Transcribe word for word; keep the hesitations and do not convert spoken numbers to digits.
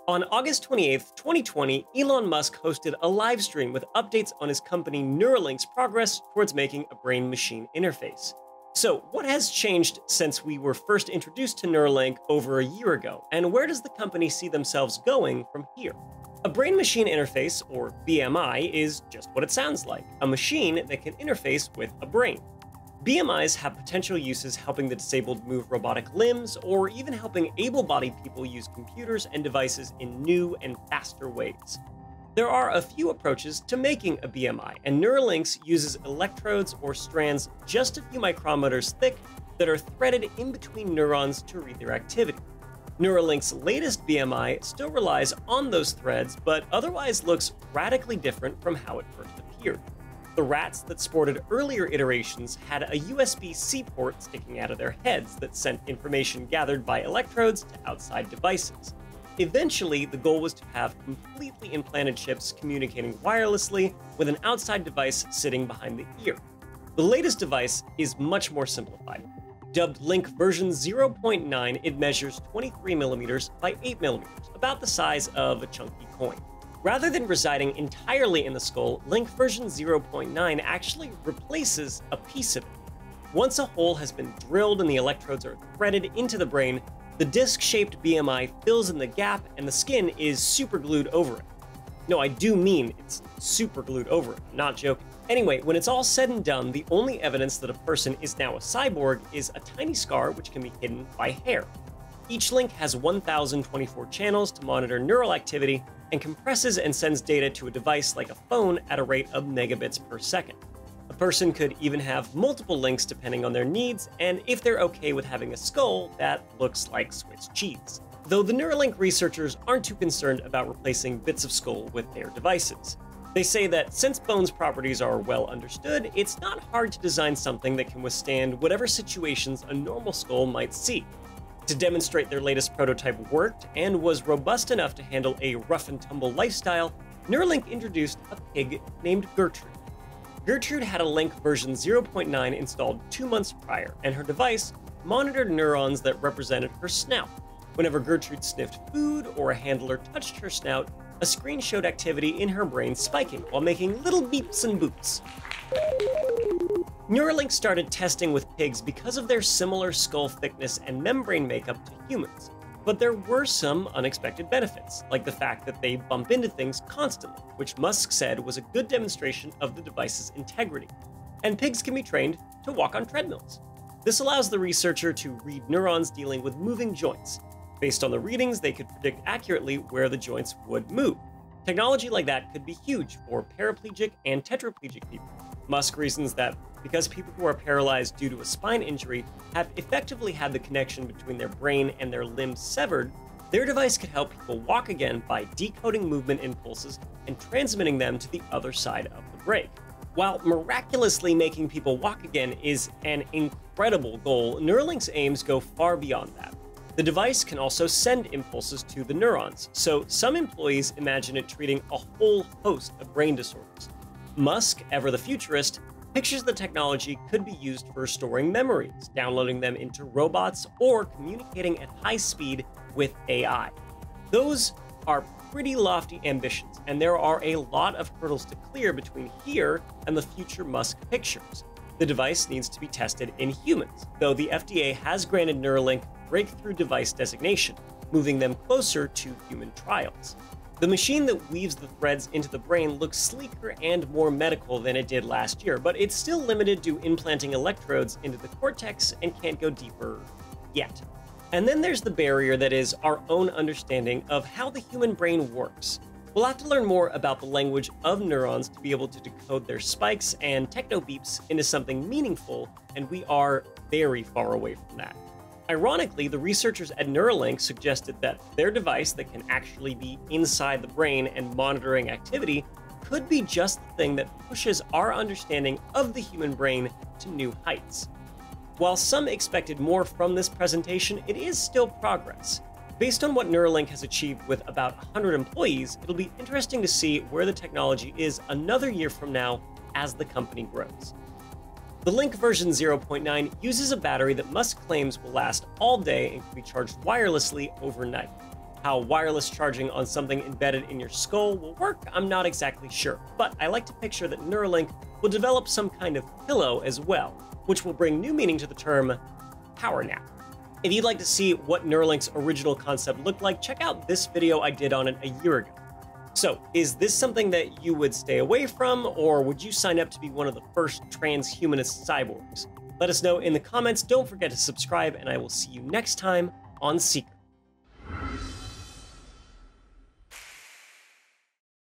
On August twenty-eighth, twenty twenty, Elon Musk hosted a live stream with updates on his company Neuralink's progress towards making a brain-machine interface. So, what has changed since we were first introduced to Neuralink over a year ago, and where does the company see themselves going from here? A brain-machine interface, or B M I, is just what it sounds like, a machine that can interface with a brain. B M Is have potential uses helping the disabled move robotic limbs, or even helping able-bodied people use computers and devices in new and faster ways. There are a few approaches to making a B M I, and Neuralinks uses electrodes or strands just a few micrometers thick that are threaded in between neurons to read their activity. Neuralink's latest B M I still relies on those threads, but otherwise looks radically different from how it first appeared. The rats that sported earlier iterations had a U S B C port sticking out of their heads that sent information gathered by electrodes to outside devices. Eventually, the goal was to have completely implanted chips communicating wirelessly with an outside device sitting behind the ear. The latest device is much more simplified. Dubbed Link version zero point nine, it measures twenty-three millimeters by eight millimeters, about the size of a chunky coin. Rather than residing entirely in the skull, Link version zero point nine actually replaces a piece of it. Once a hole has been drilled and the electrodes are threaded into the brain, the disc-shaped B M I fills in the gap and the skin is superglued over it. No, I do mean it's superglued over it, I'm not joking. Anyway, when it's all said and done, the only evidence that a person is now a cyborg is a tiny scar which can be hidden by hair. Each link has one thousand twenty-four channels to monitor neural activity and compresses and sends data to a device like a phone at a rate of megabits per second. A person could even have multiple links depending on their needs, and if they're okay with having a skull that looks like Swiss cheese. Though the Neuralink researchers aren't too concerned about replacing bits of skull with their devices. They say that since bone's properties are well understood, it's not hard to design something that can withstand whatever situations a normal skull might see. To demonstrate their latest prototype worked and was robust enough to handle a rough-and-tumble lifestyle, Neuralink introduced a pig named Gertrude. Gertrude had a Link version zero point nine installed two months prior, and her device monitored neurons that represented her snout. Whenever Gertrude sniffed food or a handler touched her snout, a screen showed activity in her brain spiking while making little beeps and boops. Neuralink started testing with pigs because of their similar skull thickness and membrane makeup to humans. But there were some unexpected benefits, like the fact that they bump into things constantly, which Musk said was a good demonstration of the device's integrity. And pigs can be trained to walk on treadmills. This allows the researcher to read neurons dealing with moving joints. Based on the readings, they could predict accurately where the joints would move. Technology like that could be huge for paraplegic and tetraplegic people. Musk reasons that because people who are paralyzed due to a spine injury have effectively had the connection between their brain and their limbs severed, their device could help people walk again by decoding movement impulses and transmitting them to the other side of the brain. While miraculously making people walk again is an incredible goal, Neuralink's aims go far beyond that. The device can also send impulses to the neurons, so some employees imagine it treating a whole host of brain disorders. Musk, ever the futurist, pictures the technology could be used for storing memories, downloading them into robots, or communicating at high speed with A I. Those are pretty lofty ambitions, and there are a lot of hurdles to clear between here and the future Musk pictures. The device needs to be tested in humans, though the F D A has granted Neuralink breakthrough device designation, moving them closer to human trials. The machine that weaves the threads into the brain looks sleeker and more medical than it did last year, but it's still limited to implanting electrodes into the cortex and can't go deeper yet. And then there's the barrier that is our own understanding of how the human brain works. We'll have to learn more about the language of neurons to be able to decode their spikes and techno beeps into something meaningful, and we are very far away from that. Ironically, the researchers at Neuralink suggested that their device that can actually be inside the brain and monitoring activity could be just the thing that pushes our understanding of the human brain to new heights. While some expected more from this presentation, it is still progress. Based on what Neuralink has achieved with about one hundred employees, it'll be interesting to see where the technology is another year from now as the company grows. The Link version zero point nine uses a battery that Musk claims will last all day and can be charged wirelessly overnight. How wireless charging on something embedded in your skull will work, I'm not exactly sure, but I like to picture that Neuralink will develop some kind of pillow as well, which will bring new meaning to the term power nap. If you'd like to see what Neuralink's original concept looked like, check out this video I did on it a year ago. So, is this something that you would stay away from, or would you sign up to be one of the first transhumanist cyborgs? Let us know in the comments. Don't forget to subscribe, and I will see you next time on Secret.